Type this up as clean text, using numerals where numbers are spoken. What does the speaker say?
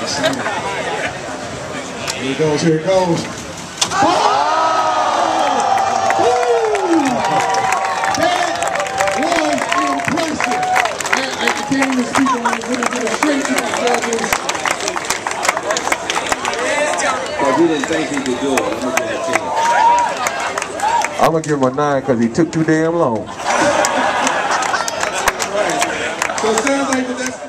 Here it goes, here it goes. Oh! That was impressive. I can't even speak on it. We're going to get straight to the judges. Because we didn't think he could do it. I'm going to give him a 9 because he took too damn long. So it sounds like that's